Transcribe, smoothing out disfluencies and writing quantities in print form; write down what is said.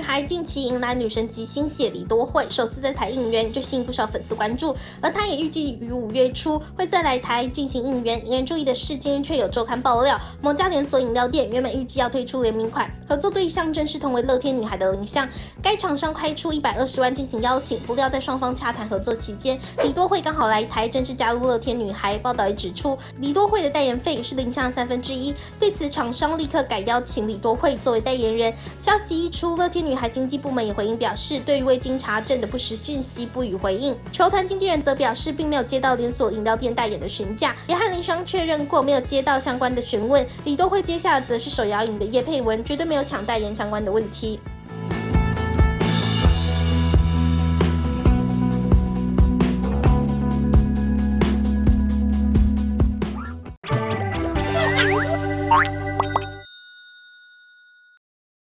孩近期迎来女神级新血李多慧首次在台应援，就吸引不少粉丝关注。而她也预计于5月初会再来台进行应援。引人注意的是，今天却有周刊爆料，某家连锁饮料店原本预计要推出联名款，合作对象正是同为乐天女孩的林相。该厂商开出120万进行邀请，不料在双方洽谈合作期间，李多慧刚好来台，正式加入乐天女孩。报道也指出，李多慧的代言费是林相1/3。对此，厂商立刻改邀请李多慧作为代言人。消息一出，乐天女孩经纪部门也回应表示，对于未经查证的不实讯息不予回应。球团经纪人则表示，并没有接到连锁饮料店代言的询价，也和林商确认过没有接到相关的询问。李多慧接下的则是手摇饮的业配文，绝对没有抢代言相关的问题。 Bye.